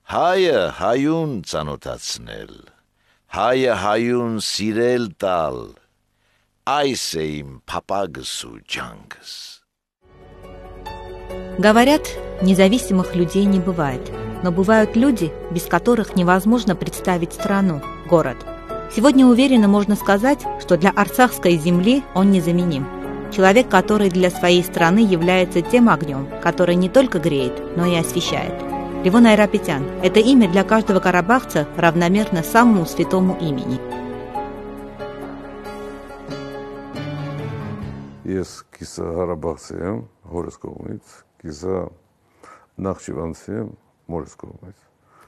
Հայը հայուն ծանոթացնել, հայը հայուն սիրել տալ, այս է իմ փապագս ու ջանքս. Говорят, независимых людей не бывает, но бывают люди, без которых невозможно представить страну, город. Сегодня уверенно можно сказать, что для арцахской земли он незаменим. Человек, который для своей страны является тем огнем, который не только греет, но и освещает. Левон Айрапетян – это имя для каждого карабахца равномерно самому святому имени. Ես կիսա հարաբաղցի եմ հորս կողմից, կիսա նախճիվանցի եմ մորս կողմից.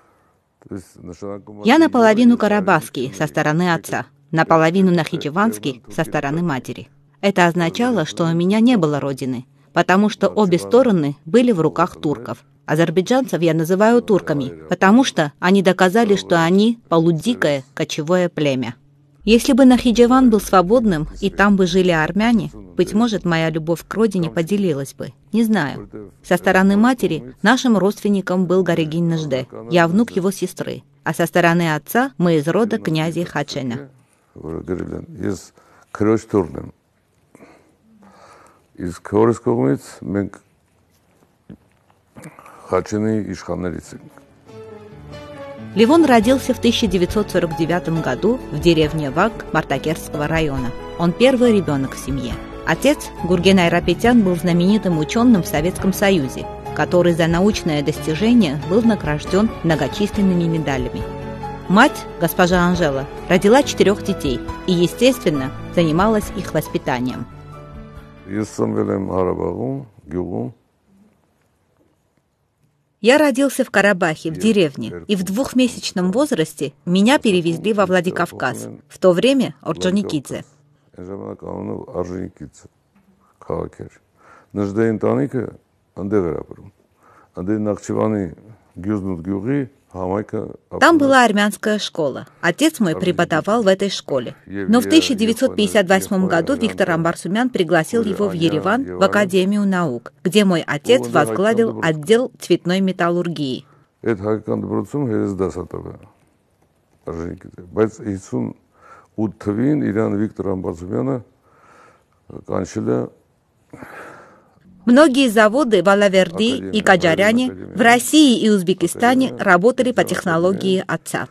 Я наполовину карабахский со стороны отца, наполовину нахичеванский со стороны матери. Это означало, что у меня не было родины, потому что обе стороны были в руках турков. Азербайджанцев я называю турками, потому что они доказали, что они полудикое кочевое племя. Если бы Нахичеван был свободным, и там бы жили армяне, быть может, моя любовь к родине поделилась бы. Не знаю. Со стороны матери нашим родственником был Гаригин Нажде, я внук его сестры, а со стороны отца мы из рода князя Хачена. Левон родился в 1949 году в деревне Вак Мартакерского района. Он первый ребенок в семье. Отец, Гурген Айрапетян, был знаменитым ученым в Советском Союзе, который за научное достижение был награжден многочисленными медалями. Мать, госпожа Анжела, родила 4 детей и, естественно, занималась их воспитанием. Я родился в Карабахе, в деревне, и в 2-месячном возрасте меня перевезли во Владикавказ, в то время Орджоникидзе. Там была армянская школа. Отец мой преподавал в этой школе. Но в 1958 году Виктор Амбарсумян пригласил его в Ереван, в Академию наук, где мой отец возглавил отдел цветной металлургии. Многие заводы в Алаверди и Каджаряне в России и Узбекистане работали по технологии отца.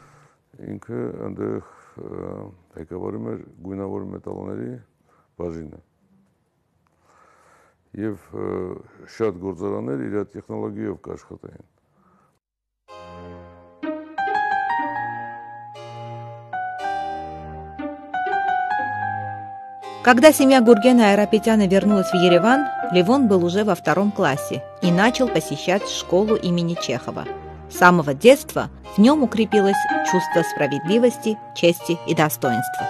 Когда семья Гургена Айрапетяна вернулась в Ереван, Левон был уже во 2 классе и начал посещать школу имени Чехова. С самого детства в нем укрепилось чувство справедливости, чести и достоинства.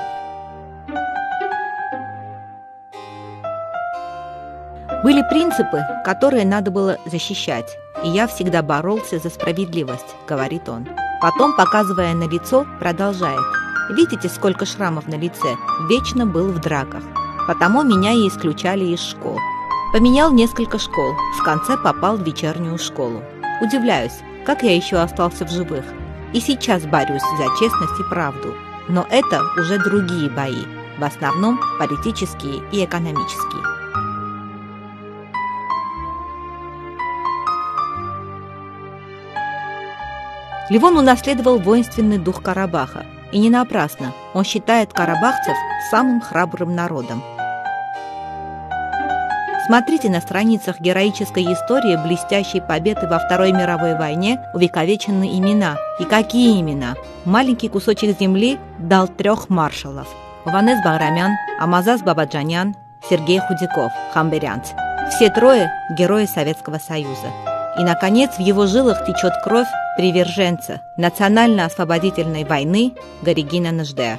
Были принципы, которые надо было защищать, и я всегда боролся за справедливость, говорит он. Потом, показывая на лицо, продолжает. Видите, сколько шрамов на лице? Вечно был в драках. Потому меня и исключали из школ. Поменял несколько школ. В конце попал в вечернюю школу. Удивляюсь, как я еще остался в живых. И сейчас борюсь за честность и правду. Но это уже другие бои. В основном политические и экономические. Левон унаследовал воинственный дух Карабаха. И не напрасно. Он считает карабахцев самым храбрым народом. Смотрите на страницах героической истории блестящей победы во Второй мировой войне увековечены имена. И какие имена? Маленький кусочек земли дал 3 маршалов. Ованес Баграмян, Амазас Бабаджанян, Сергей Худяков, хамберянц. Все 3 – герои Советского Союза. И, наконец, в его жилах течет кровь приверженца национально-освободительной войны Гаригина Нажде.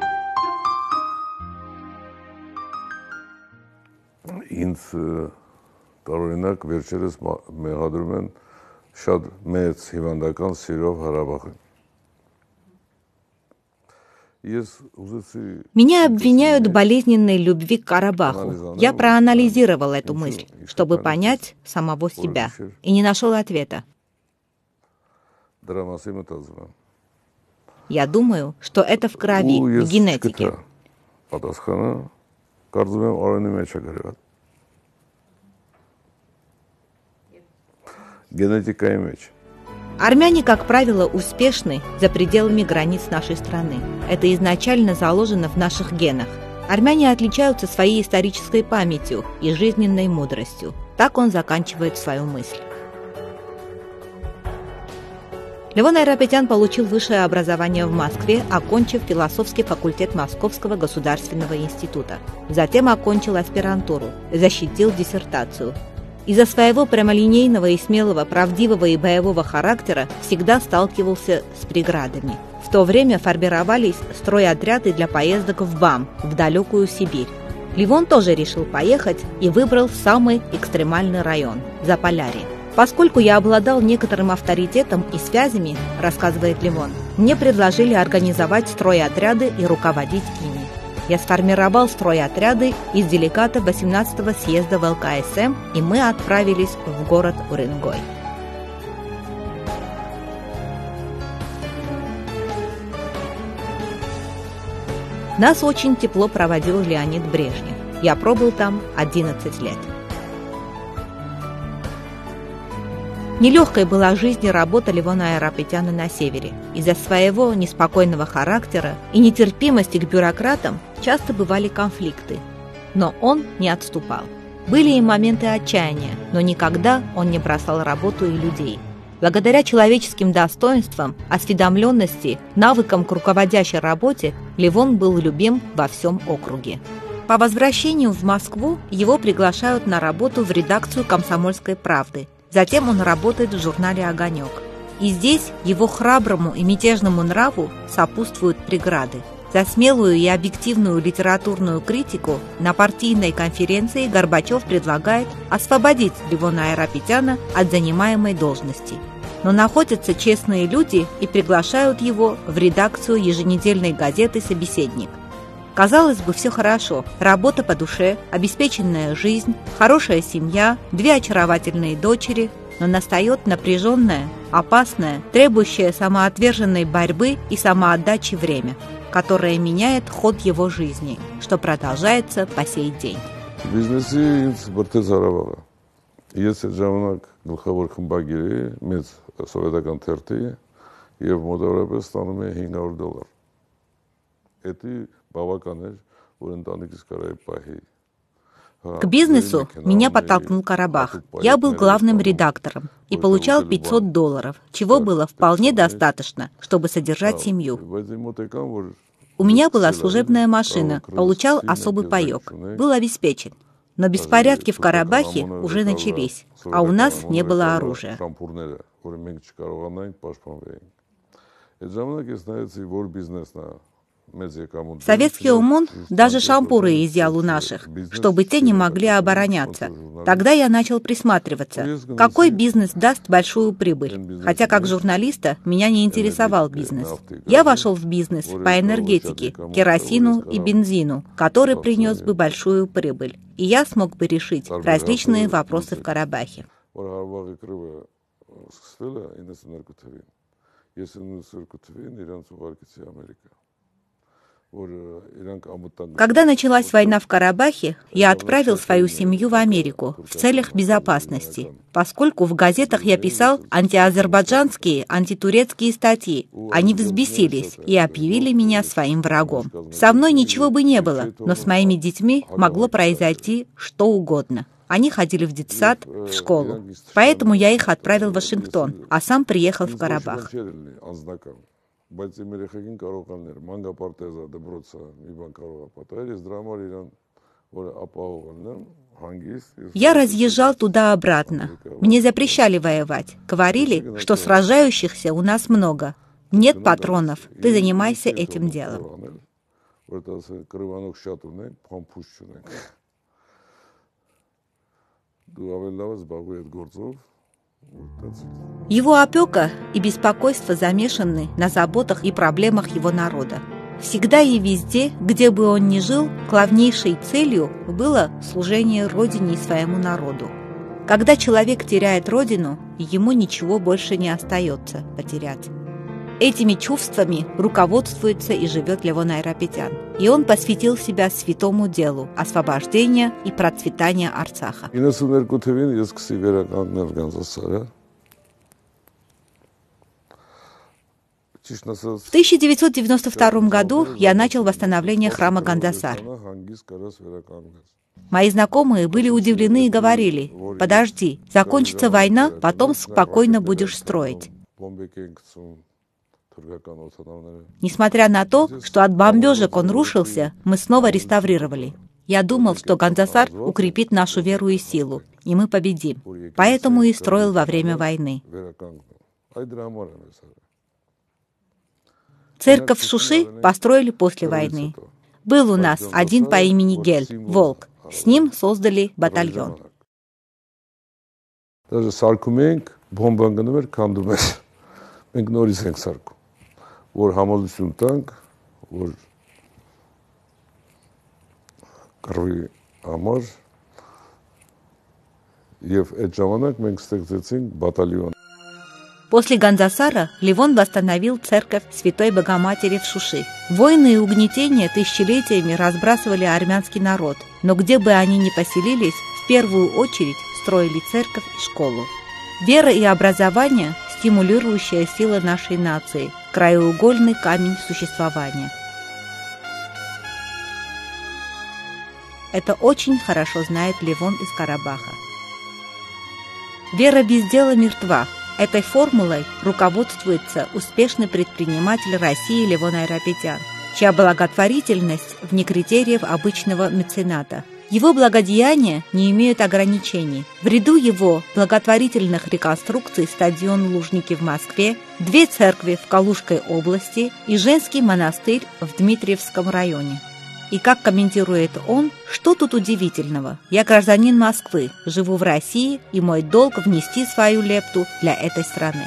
Ինձ տարօրինակ վերջերս մեղադրում են շատ մեծ հիվանդական սիրով Հարաբախին. Меня обвиняют в болезненной любви к Карабаху. Я проанализировал эту мысль, чтобы понять самого себя, и не нашел ответа. Я думаю, что это в крови, в генетике. Генетика имеч. Армяне, как правило, успешны за пределами границ нашей страны. Это изначально заложено в наших генах. Армяне отличаются своей исторической памятью и жизненной мудростью. Так он заканчивает свою мысль. Левон Айрапетян получил высшее образование в Москве, окончив философский факультет Московского государственного института. Затем окончил аспирантуру, защитил диссертацию. Из-за своего прямолинейного и смелого, правдивого и боевого характера всегда сталкивался с преградами. В то время формировались стройотряды для поездок в БАМ, в далекую Сибирь. Левон тоже решил поехать и выбрал самый экстремальный район – Заполярье. Поскольку я обладал некоторым авторитетом и связями, рассказывает Левон, мне предложили организовать стройотряды и руководить ими. Я сформировал стройотряды из делегатов 18-го съезда ВЛКСМ, и мы отправились в город Уренгой. Нас очень тепло проводил Леонид Брежнев. Я пробыл там 11 лет. Нелегкой была жизнь и работа Левона Айрапетяна на севере. Из-за своего неспокойного характера и нетерпимости к бюрократам часто бывали конфликты. Но он не отступал. Были и моменты отчаяния, но никогда он не бросал работу и людей. Благодаря человеческим достоинствам, осведомленности, навыкам к руководящей работе Левон был любим во всем округе. По возвращению в Москву его приглашают на работу в редакцию «Комсомольской правды». Затем он работает в журнале «Огонек». И здесь его храброму и мятежному нраву сопутствуют преграды. За смелую и объективную литературную критику на партийной конференции Горбачев предлагает освободить Левона Айрапетяна от занимаемой должности. Но находятся честные люди и приглашают его в редакцию еженедельной газеты «Собеседник». Казалось бы, все хорошо. Работа по душе, обеспеченная жизнь, хорошая семья, 2 очаровательные дочери. Но настает напряженное, опасное, требующее самоотверженной борьбы и самоотдачи время, которое меняет ход его жизни, что продолжается по сей день. К бизнесу меня подтолкнул Карабах. Я был главным редактором и получал $500, чего было вполне достаточно, чтобы содержать семью. У меня была служебная машина, получал особый паёк, был обеспечен. Но беспорядки в Карабахе уже начались, а у нас не было оружия. Советский ОМОН даже шампуры изъял у наших, чтобы те не могли обороняться. Тогда я начал присматриваться, какой бизнес даст большую прибыль. Хотя как журналиста меня не интересовал бизнес. Я вошел в бизнес по энергетике, керосину и бензину, который принес бы большую прибыль. И я смог бы решить различные вопросы в Карабахе. Когда началась война в Карабахе, я отправил свою семью в Америку в целях безопасности, поскольку в газетах я писал антиазербайджанские, антитурецкие статьи. Они взбесились и объявили меня своим врагом. Со мной ничего бы не было, но с моими детьми могло произойти что угодно. Они ходили в детсад, в школу. Поэтому я их отправил в Вашингтон, а сам приехал в Карабах. Я разъезжал туда-обратно. Мне запрещали воевать. Говорили, что сражающихся у нас много. Нет патронов. Ты занимайся этим делом. Его опека и беспокойство замешаны на заботах и проблемах его народа. Всегда и везде, где бы он ни жил, главнейшей целью было служение Родине и своему народу. Когда человек теряет родину, ему ничего больше не остается потерять. Этими чувствами руководствуется и живет Левон Айрапетян. И он посвятил себя святому делу освобождения и процветания Арцаха. В 1992 году я начал восстановление храма Гандасар. Мои знакомые были удивлены и говорили: «Подожди, закончится война, потом спокойно будешь строить». Несмотря на то, что от бомбежек он рушился, мы снова реставрировали. Я думал, что Гандасар укрепит нашу веру и силу, и мы победим. Поэтому и строил во время войны. Церковь в Шуши построили после войны. Был у нас один по имени Гель, Волк. С ним создали батальон. Даже саркумենք бомбանգներ քանդում էր։ Մենք նորից ենք սարքում, որ համալություն տանք, որ կռվի համար եւ այդ ժամանակ մենք ստեղծեցինք բատալիոն։ После Гандасара Левон восстановил церковь Святой Богоматери в Шуши. Войны и угнетения тысячелетиями разбрасывали армянский народ, но где бы они ни поселились, в первую очередь строили церковь и школу. Вера и образование – стимулирующая сила нашей нации, краеугольный камень существования. Это очень хорошо знает Левон из Карабаха. Вера без дела мертва. Этой формулой руководствуется успешный предприниматель России Левон Айрапетян, чья благотворительность вне критериев обычного мецената. Его благодеяния не имеют ограничений. В ряду его благотворительных реконструкций стадион Лужники в Москве, 2 церкви в Калужской области и женский монастырь в Дмитриевском районе. И как комментирует он, что тут удивительного? Я гражданин Москвы, живу в России, и мой долг внести свою лепту для этой страны.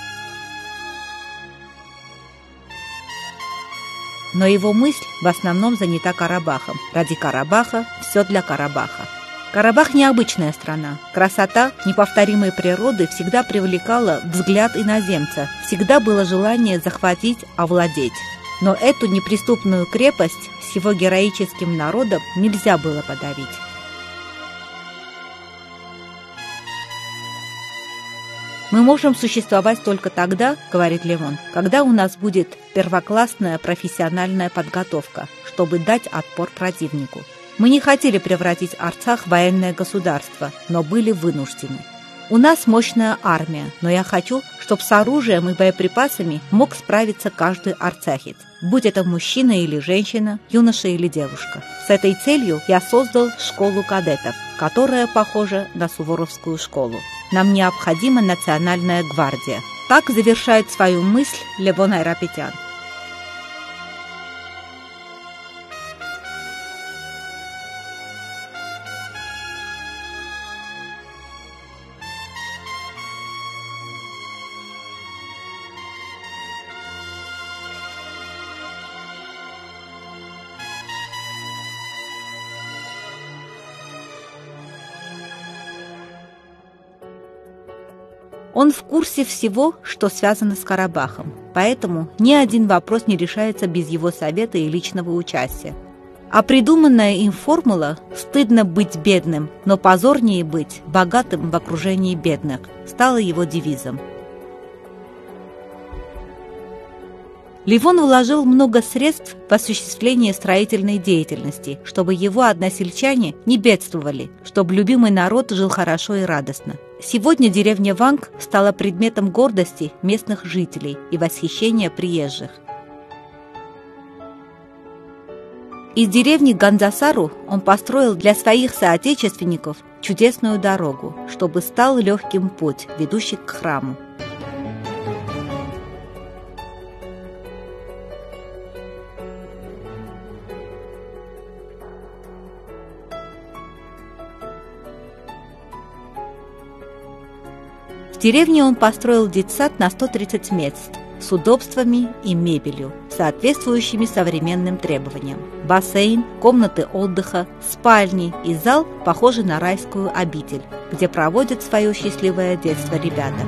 Но его мысль в основном занята Карабахом. Ради Карабаха все для Карабаха. Карабах необычная страна. Красота неповторимой природы всегда привлекала взгляд иноземца. Всегда было желание захватить, овладеть. Но эту неприступную крепость с его героическим народом нельзя было подавить. «Мы можем существовать только тогда, — говорит Левон, — когда у нас будет первоклассная профессиональная подготовка, чтобы дать отпор противнику. Мы не хотели превратить Арцах в военное государство, но были вынуждены. У нас мощная армия, но я хочу, чтобы с оружием и боеприпасами мог справиться каждый арцахец, будь это мужчина или женщина, юноша или девушка. С этой целью я создал школу кадетов, которая похожа на Суворовскую школу. Нам необходима национальная гвардия». Так завершает свою мысль Левон Айрапетян. Он в курсе всего, что связано с Карабахом, поэтому ни один вопрос не решается без его совета и личного участия. А придуманная им формула «стыдно быть бедным, но позорнее быть богатым в окружении бедных» стала его девизом. Левон вложил много средств в осуществление строительной деятельности, чтобы его односельчане не бедствовали, чтобы любимый народ жил хорошо и радостно. Сегодня деревня Ванг стала предметом гордости местных жителей и восхищения приезжих. Из деревни Гандасару он построил для своих соотечественников чудесную дорогу, чтобы стал легким путь, ведущий к храму. В деревне он построил детсад на 130 мест с удобствами и мебелью, соответствующими современным требованиям. бассейн, комнаты отдыха, спальни и зал, похожий на райскую обитель, где проводят свое счастливое детство ребята.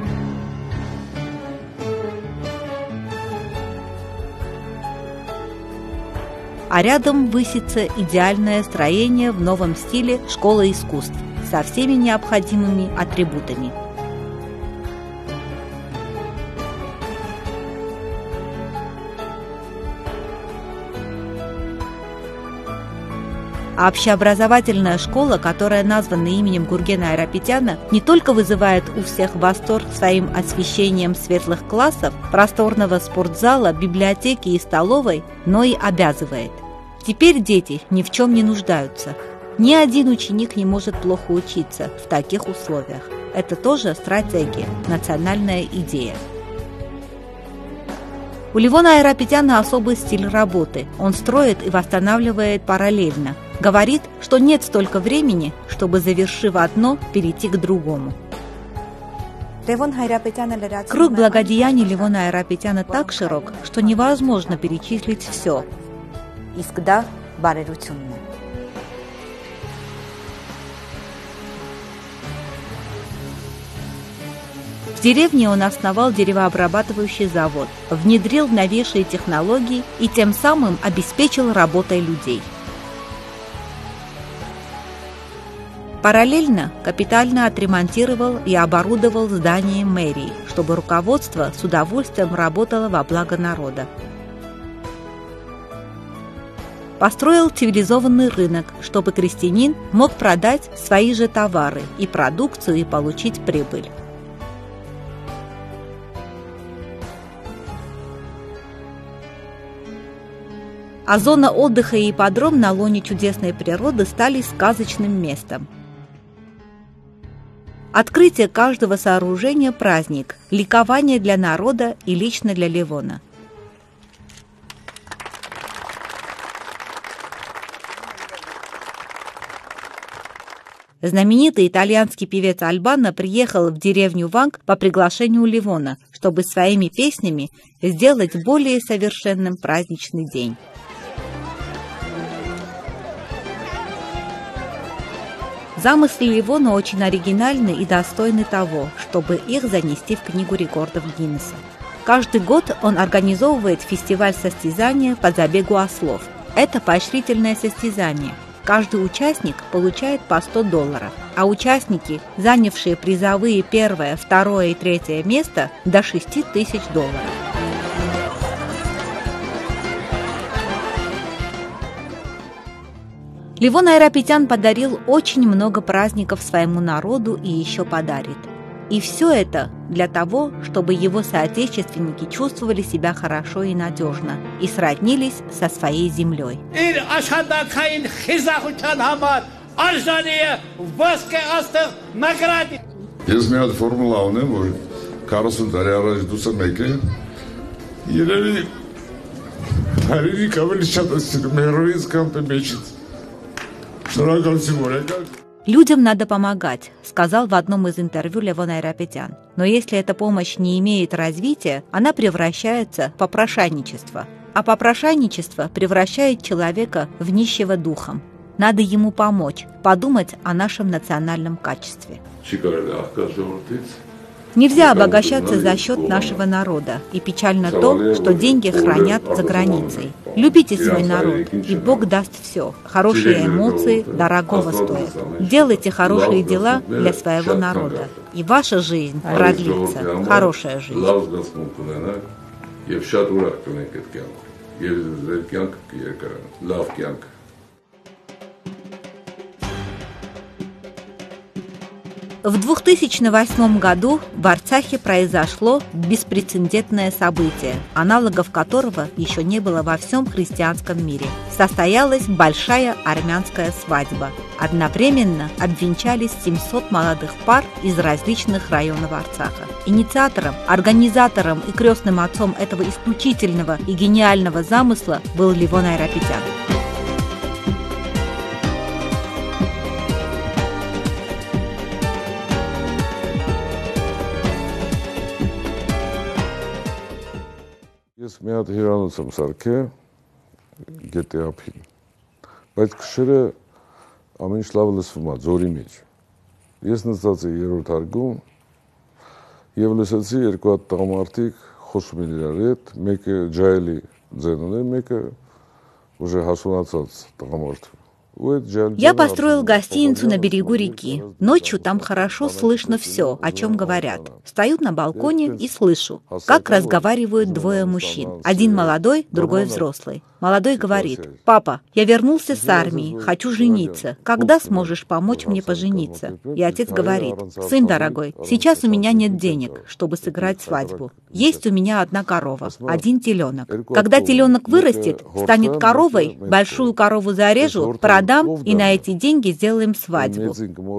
А рядом высится идеальное строение в новом стиле школы искусств со всеми необходимыми атрибутами. А общеобразовательная школа, которая названа именем Гургена Айрапетяна, не только вызывает у всех восторг своим освещением светлых классов, просторного спортзала, библиотеки и столовой, но и обязывает. Теперь дети ни в чем не нуждаются. Ни один ученик не может плохо учиться в таких условиях. Это тоже стратегия, национальная идея. У Левона Айрапетяна особый стиль работы. Он строит и восстанавливает параллельно. Говорит, что нет столько времени, чтобы, завершив одно, перейти к другому. Круг благодеяний Левона Айрапетяна так широк, что невозможно перечислить все. В деревне он основал деревообрабатывающий завод, внедрил новейшие технологии и тем самым обеспечил работой людей. Параллельно капитально отремонтировал и оборудовал здание мэрии, чтобы руководство с удовольствием работало во благо народа. Построил цивилизованный рынок, чтобы крестьянин мог продать свои же товары и продукцию и получить прибыль. А зона отдыха и ипподром на лоне чудесной природы стали сказочным местом. Открытие каждого сооружения – праздник, ликование для народа и лично для Левона. Знаменитый итальянский певец Альбано приехал в деревню Ванг по приглашению Левона, чтобы своими песнями сделать более совершенным праздничный день. Замыслы Левона очень оригинальны и достойны того, чтобы их занести в Книгу рекордов Гиннесса. Каждый год он организовывает фестиваль состязания по забегу ослов. Это поощрительное состязание. Каждый участник получает по $100, а участники, занявшие призовые первое, второе и третье место, до $6000. Левон Айрапетян подарил очень много праздников своему народу и еще подарит. И все это для того, чтобы его соотечественники чувствовали себя хорошо и надежно и сроднились со своей землей. «Людям надо помогать», — сказал в одном из интервью Левон Айрапетян. Но если эта помощь не имеет развития, она превращается в попрошайничество. А попрошайничество превращает человека в нищего духом. Надо ему помочь, подумать о нашем национальном качестве. Нельзя обогащаться за счет нашего народа, и печально то, что деньги хранят за границей. Любите свой народ, и Бог даст все. Хорошие эмоции дорогого стоят. Делайте хорошие дела для своего народа, и ваша жизнь продлится. Хорошая жизнь. В 2008 году в Арцахе произошло беспрецедентное событие, аналогов которого еще не было во всем христианском мире. Состоялась большая армянская свадьба. Одновременно обвенчались 700 молодых пар из различных районов Арцаха. Инициатором, организатором и крестным отцом этого исключительного и гениального замысла был Левон Айрапетян. Ես մի հատ հյուրանոց եմ սարքել գետի ափին։ բայց քշերը ամեն ինչ լավ լսվում է ձորի մեջ։ Ես նստած էի երրորդ հարկում եւ լսեցի երկու հատ տղամարդիկ խոսում են իրար հետ, մեկը ջայելի ձենում է, մեկը уже հասունացած տղամարդ։ Я построил гостиницу на берегу реки. Ночью там хорошо слышно все, о чем говорят. Стою на балконе и слышу, как разговаривают двое мужчин. Один молодой, другой взрослый. Молодой говорит: «Папа, я вернулся с армии, хочу жениться. Когда сможешь помочь мне пожениться?» И отец говорит: «Сын дорогой, сейчас у меня нет денег, чтобы сыграть свадьбу. Есть у меня одна корова, один теленок. Когда теленок вырастет, станет коровой, большую корову зарежу, продам, и на эти деньги сделаем свадьбу».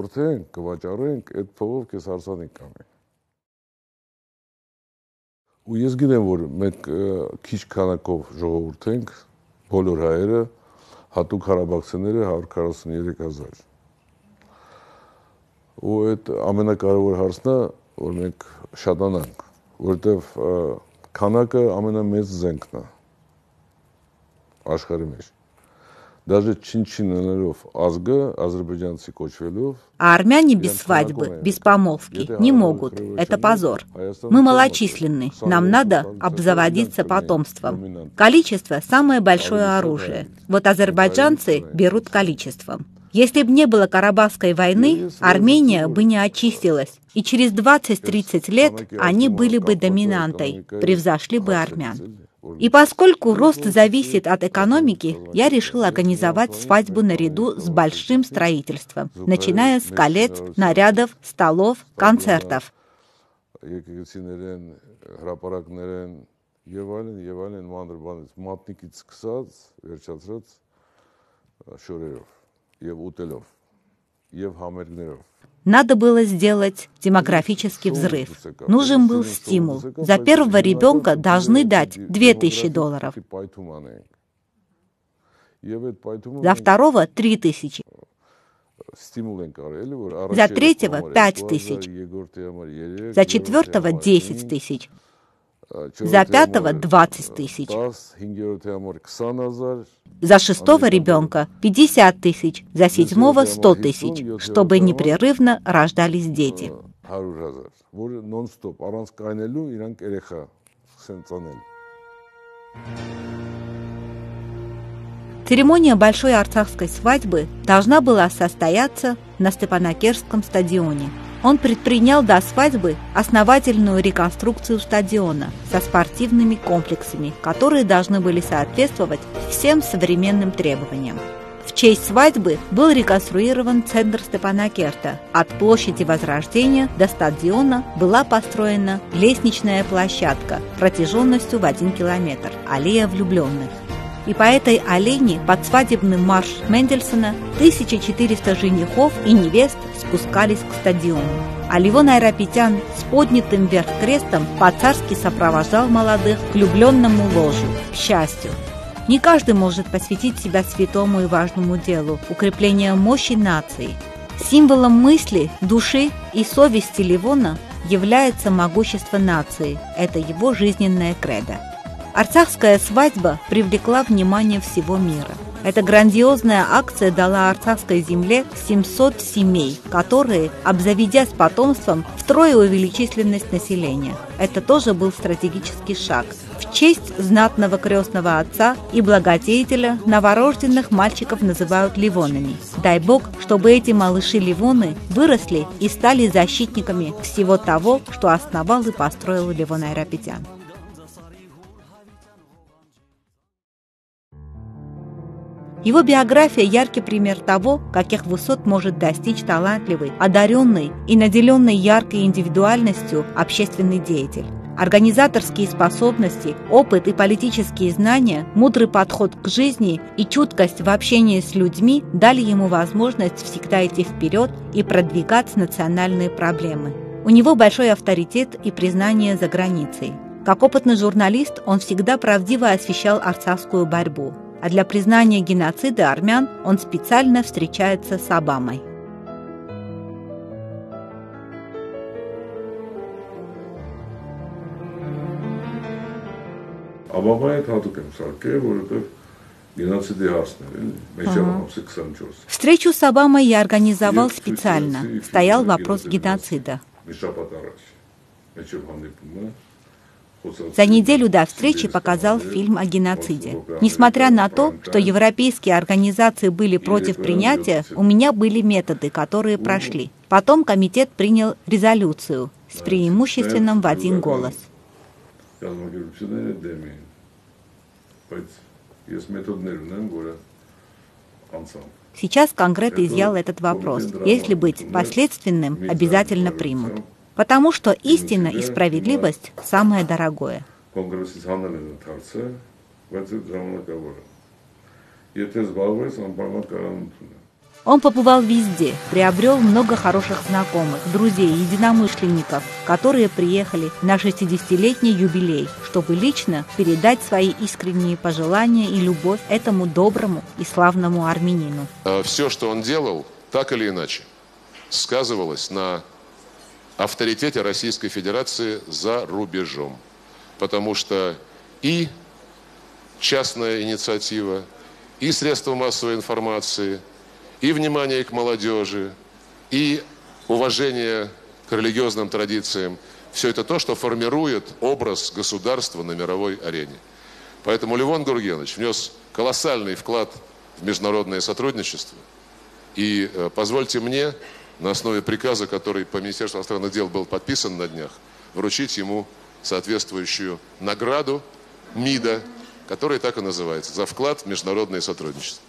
Ու ես գիտեմ, որ մենք քիչ քանակով ժողովուրդ ենք, բոլոր հայերը, հատուկ հարաբաղցիները 143,000։ Ու այդ ամենակարևոր հարցն է, որ մենք շատանանք, որովհետև քանակը ամենամեծ զենքն է աշխարհի մեջ։ Даже чин-чинներով ազգը ազերբайջանցի կոչվելով. А армяне без свадьбы, без помолвки не могут. Это позор. Мы малочисленны. Нам надо обзаводиться потомством. Количество – самое большое оружие. Вот азербайджанцы берут количеством. Если бы не было Карабахской войны, Армения бы не очистилась. И через 20-30 лет они были бы доминантой, превзошли бы армян. И поскольку рост зависит от экономики, я решил организовать свадьбу наряду с большим строительством, начиная с колец, нарядов, столов, концертов. Надо было сделать демографический взрыв. Нужен был стимул. За первого ребенка должны дать $2000. За второго – 3000. За третьего – 5000. За четвертого – 10 000. За пятого – 20 000. За шестого ребенка – 50 000. За седьмого – 100 000, чтобы непрерывно рождались дети. Церемония большой арцахской свадьбы должна была состояться на Степанакерском стадионе. Он предпринял до свадьбы основательную реконструкцию стадиона со спортивными комплексами, которые должны были соответствовать всем современным требованиям. В честь свадьбы был реконструирован центр Степанакерта. От площади Возрождения до стадиона была построена лестничная площадка протяженностью в 1 километр, аллея влюбленных. И по этой аллее под свадебный марш Мендельсона 1400 женихов и невест спускались к стадиону. А Левон Айрапетян с поднятым вверх крестом по-царски сопровождал молодых к влюбленному ложу, к счастью. Не каждый может посвятить себя святому и важному делу – укреплению мощи нации. Символом мысли, души и совести Левона является могущество нации. Это его жизненное кредо. Арцахская свадьба привлекла внимание всего мира. Эта грандиозная акция дала арцахской земле 700 семей, которые, обзаведясь потомством, втрое увеличили численность населения. Это тоже был стратегический шаг. В честь знатного крестного отца и благодетеля новорожденных мальчиков называют ливонами. Дай Бог, чтобы эти малыши-ливоны выросли и стали защитниками всего того, что основал и построил Левон Айрапетян. Его биография – яркий пример того, каких высот может достичь талантливый, одаренный и наделенный яркой индивидуальностью общественный деятель. Организаторские способности, опыт и политические знания, мудрый подход к жизни и чуткость в общении с людьми дали ему возможность всегда идти вперед и продвигать национальные проблемы. У него большой авторитет и признание за границей. Как опытный журналист он всегда правдиво освещал арцахскую борьбу. А для признания геноцида армян он специально встречается с Обамой. Обամայի հատուկ եմ սարքել, որովհետև Встречу с Обамой я организовал специально. Стоял вопрос геноцида. За неделю до встречи показал фильм о геноциде. Несмотря на то, что европейские организации были против принятия, у меня были методы, которые прошли. Потом комитет принял резолюцию с преимущественным в 1 голос. Сейчас Конгресс изъял этот вопрос. Если быть последственным, обязательно примут. Потому что истина и справедливость – самое дорогое. Он побывал везде, приобрел много хороших знакомых, друзей, единомышленников, которые приехали на 60-летний юбилей, чтобы лично передать свои искренние пожелания и любовь этому доброму и славному армянину. Все, что он делал, так или иначе, сказывалось на авторитете Российской Федерации за рубежом. Потому что и частная инициатива, и средства массовой информации, и внимание к молодежи, и уважение к религиозным традициям – все это то, что формирует образ государства на мировой арене. Поэтому Левон Гургенович внес колоссальный вклад в международное сотрудничество. И позвольте мне, на основе приказа, который по Министерству иностранных дел был подписан на днях, вручить ему соответствующую награду МИДа, которая так и называется, за вклад в международное сотрудничество.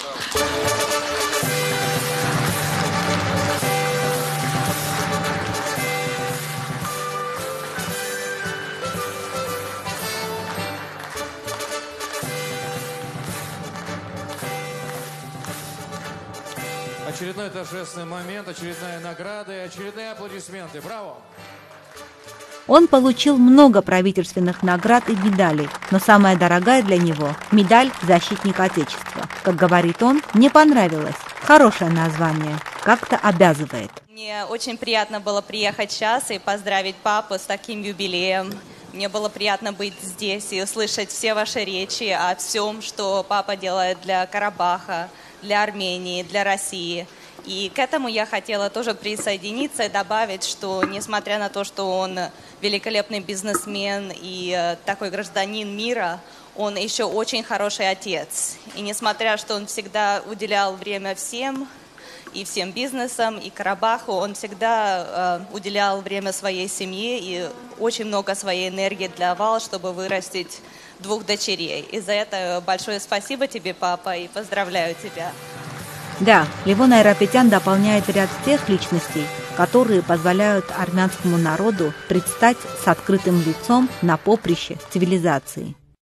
Очередной торжественный момент, очередная награда и очередные аплодисменты. Браво! Он получил много правительственных наград и медалей, но самая дорогая для него – медаль «Защитник Отечества». Как говорит он, мне понравилось. Хорошее название, как-то обязывает. Мне очень приятно было приехать сейчас и поздравить папу с таким юбилеем. Мне было приятно быть здесь и услышать все ваши речи о всем, что папа делает для Карабаха, для Армении, для России. И к этому я хотела тоже присоединиться и добавить, что несмотря на то, что он великолепный бизнесмен и такой гражданин мира, он еще очень хороший отец. И несмотря, что он всегда уделял время всем, и всем бизнесам, и Карабаху, он всегда уделял время своей семье и очень много своей энергии давал, чтобы вырастить 2 дочерей. И за это большое спасибо тебе, папа, и поздравляю тебя. Да, Левон Айрапетян дополняет ряд тех личностей, которые позволяют армянскому народу предстать с открытым лицом на поприще цивилизации.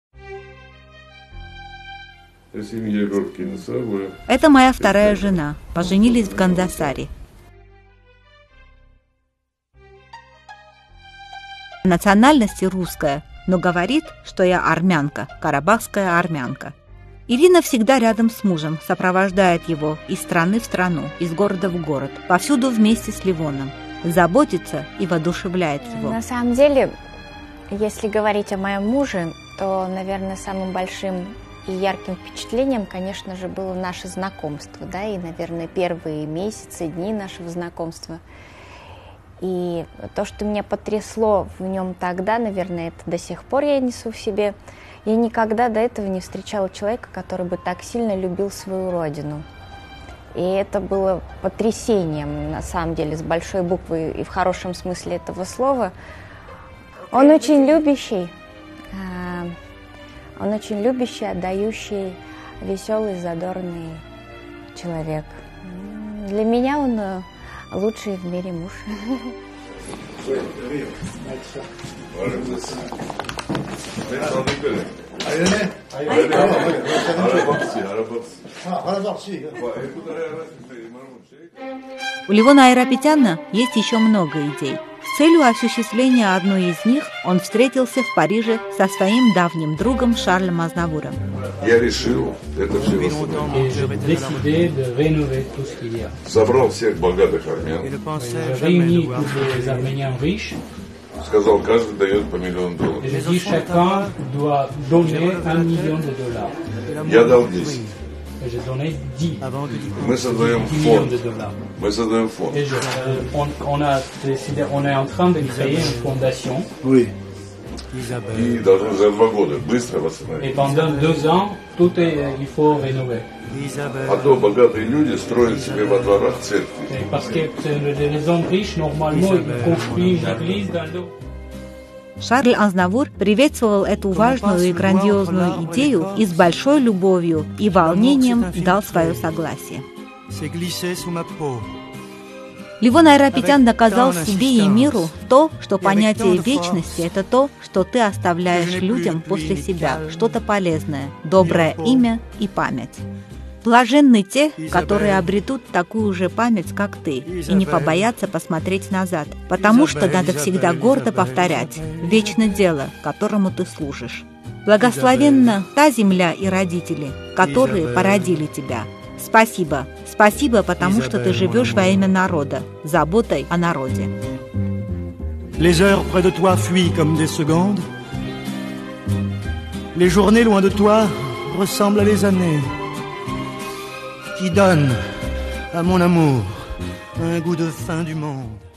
Это моя вторая жена. Поженились в Гандасаре. Национальности русская, но говорит, что я армянка, карабахская армянка. Ирина всегда рядом с мужем, сопровождает его из страны в страну, из города в город, повсюду вместе с Левоном. Заботится и воодушевляет его. На самом деле, если говорить о моем муже, то, наверное, самым большим и ярким впечатлением, конечно же, было наше знакомство, да, и, наверное, первые месяцы, дни нашего знакомства. И то, что меня потрясло в нем тогда, наверное, это до сих пор я несу в себе. Я никогда до этого не встречала человека, который бы так сильно любил свою родину. И это было потрясением, на самом деле, с большой буквы и в хорошем смысле этого слова. Он очень любящий, отдающий, веселый, задорный человек. Для меня он лучший в мире муж. У Левона Айрапетяна есть еще много идей. С целью осуществления одной из них он встретился в Париже со своим давним другом Шарлем Азнавуром. Я решил это все восстановить. Собрал всех богатых армян сказал, каждый дает по $1 миллион. Je dis chacun doit donner $1 million. Я дал 10. Et j'ai donné 10 Мы создаем millions de фонд. dollars. Мы создаем фонд. Et on a décidé, on est en train de créer une fondation. Oui. И должны за 2 года быстро Et восстановить. pendant 2 ans, il faut rénover. А то богатые люди строят себе во дворах церкви. Et parce que les hommes riches, normalement, ils construisent une église dans l'eau. Шарль Азнавур приветствовал эту важную и грандиозную идею и с большой любовью и волнением дал свое согласие. Ливон Айрапетян доказал себе и миру то, что понятие вечности – это то, что ты оставляешь людям после себя, что-то полезное, доброе имя и память. Блаженны те, которые обретут такую же память, как ты, и не побоятся посмотреть назад, потому что надо всегда гордо повторять «Вечно дело, которому ты служишь». Благословенна та земля и родители, которые породили тебя. Спасибо, спасибо, потому что ты живешь во имя народа, заботой о народе. Les heures près de toi fuient comme des secondes. Les journées loin de toi ressemblent à les années qui donnent à mon amour un goût de fin du monde.